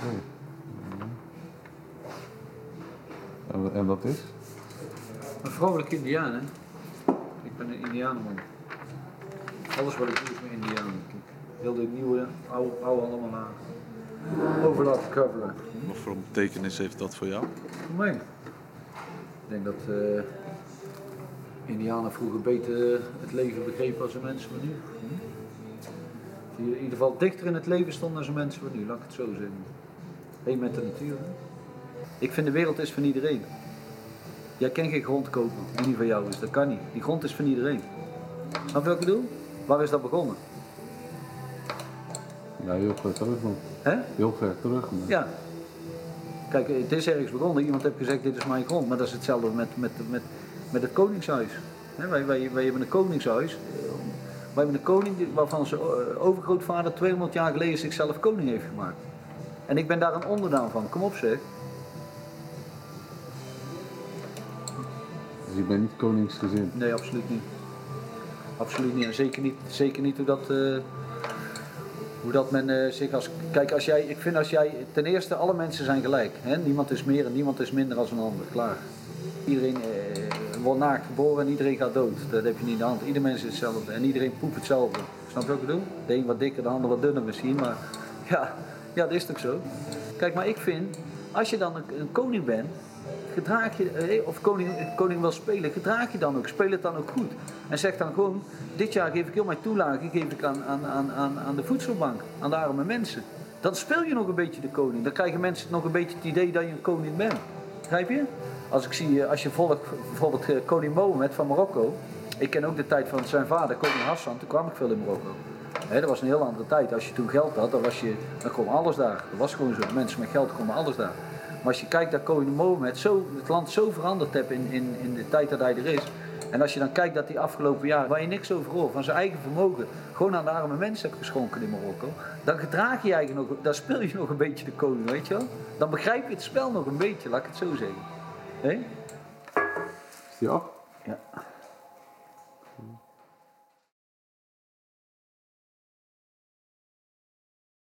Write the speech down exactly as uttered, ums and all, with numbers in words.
Okay. En, en wat is? Een vrouwelijke Indiaan, hè? Ik ben een Indianenman. Alles wat ik doe is met Indianen. Ik wilde het nieuwe, oude, oude allemaal aan. Over laten coveren. Wat voor een betekenis heeft dat voor jou? Voor mij. Ik denk dat uh, Indianen vroeger beter het leven begrepen als de mensen van nu. Die in ieder geval dichter in het leven stonden als de mensen van nu, laat ik het zo zeggen. Eén met de natuur. Hè? Ik vind de wereld is van iedereen. Jij kan geen grond kopen die niet van jou is, dat kan niet. Die grond is van iedereen. Snap je wat ik bedoel? Waar is dat begonnen? Ja, heel ver terug man. Hè? Heel ver terug man. Ja. Kijk, het is ergens begonnen. Iemand heeft gezegd, dit is mijn grond. Maar dat is hetzelfde met, met, met, met het koningshuis. Hè? Wij, wij, wij hebben een koningshuis. Wij hebben een koning waarvan zijn overgrootvader tweehonderd jaar geleden zichzelf koning heeft gemaakt. En ik ben daar een onderdaan van. Kom op zeg. Dus je bent niet koningsgezind? Nee, absoluut niet. Absoluut niet. En zeker niet, zeker niet hoe dat, uh, hoe dat men uh, zich als... Kijk, als jij, ik vind als jij... Ten eerste, alle mensen zijn gelijk. Hè? Niemand is meer en niemand is minder dan een ander. Klaar. Iedereen uh, wordt naakt geboren en iedereen gaat dood. Dat heb je niet in de hand. Ieder mens is hetzelfde. En iedereen poept hetzelfde. Snap je wat ik bedoel? De een wat dikker, de ander wat dunner misschien. Maar ja, ja, dat is toch zo? Kijk, maar ik vind... Als je dan een, een koning bent... Gedraag je, of koning, koning wil spelen, gedraag je dan ook, speel het dan ook goed. En zeg dan gewoon, dit jaar geef ik heel mijn toelage geef ik aan, aan, aan, aan de voedselbank, aan de arme mensen. Dan speel je nog een beetje de koning, dan krijgen mensen nog een beetje het idee dat je een koning bent. Begrijp je? Als ik zie, als je volgt bijvoorbeeld koning Mohammed van Marokko, ik ken ook de tijd van zijn vader, koning Hassan, toen kwam ik veel in Marokko. He, dat was een heel andere tijd, als je toen geld had, dan, was je, dan kwam alles daar. Dat was gewoon zo, mensen met geld komen alles daar. Maar als je kijkt naar koning Mohammed, zo, het land zo veranderd heeft in, in, in de tijd dat hij er is. En als je dan kijkt dat hij afgelopen jaar, waar je niks over hoort, van zijn eigen vermogen, gewoon aan de arme mensen heeft geschonken in Marokko. Dan gedraag je eigenlijk nog, dan speel je nog een beetje de koning, weet je wel. Dan begrijp je het spel nog een beetje, laat ik het zo zeggen. Hé? Is die af? Ja.